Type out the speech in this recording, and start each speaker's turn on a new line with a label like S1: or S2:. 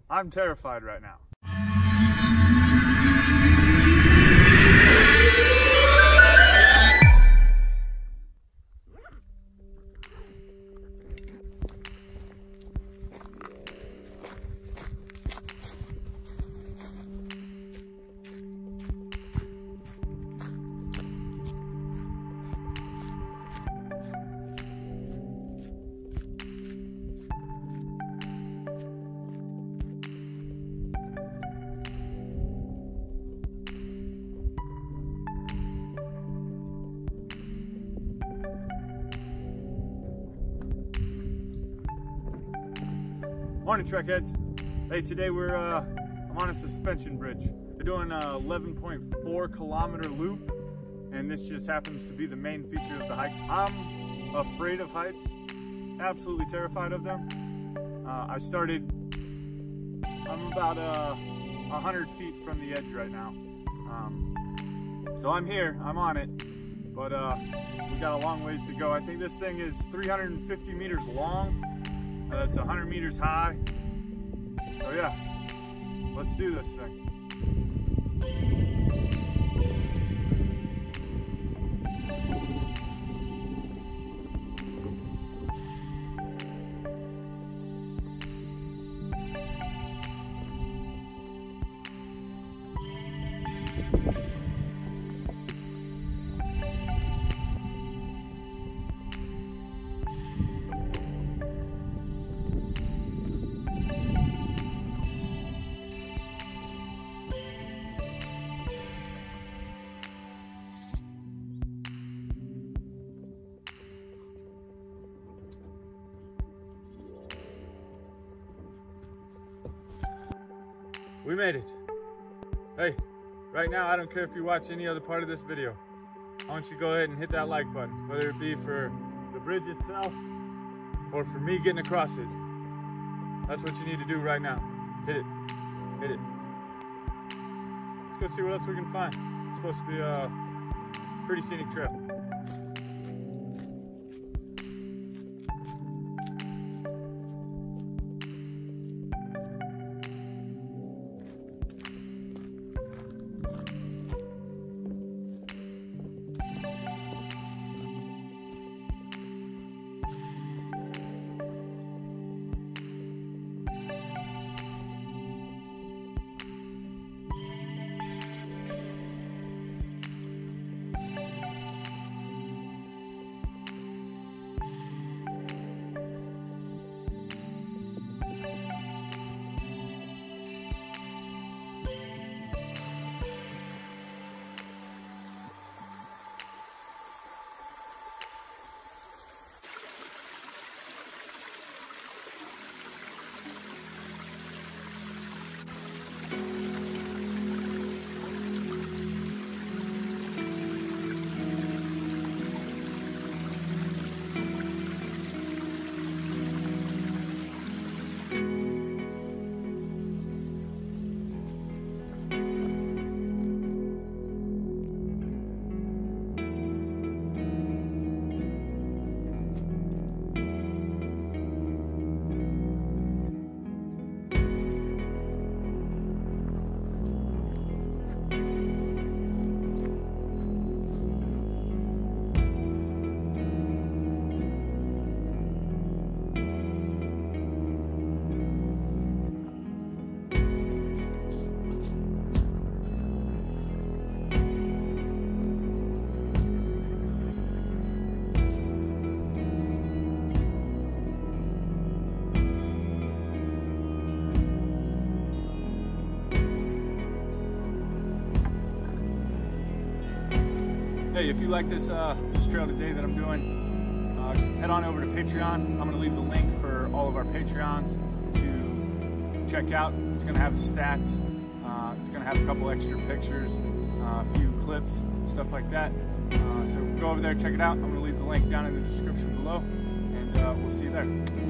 S1: I'm terrified right now. Morning, Trekheads. Hey, today I'm on a suspension bridge. We're doing a 11.4 kilometer loop, and this just happens to be the main feature of the hike. I'm afraid of heights, absolutely terrified of them. I'm about 100 feet from the edge right now. So I'm here, I'm on it, but we got a long ways to go. I think this thing is 350 meters long. It's 100 meters high. So yeah, let's do this thing. We made it. Hey, right now I don't care if you watch any other part of this video. I want you to go ahead and hit that like button, whether it be for the bridge itself or for me getting across it. That's what you need to do right now. Hit it. Hit it. Let's go see what else we can find. It's supposed to be a pretty scenic trail. Hey, if you like this trail today that I'm doing, head on over to Patreon. I'm going to leave the link for all of our Patreons to check out. It's going to have stats. It's going to have a couple extra pictures, a few clips, stuff like that. So go over there, check it out. I'm going to leave the link down in the description below, and we'll see you there.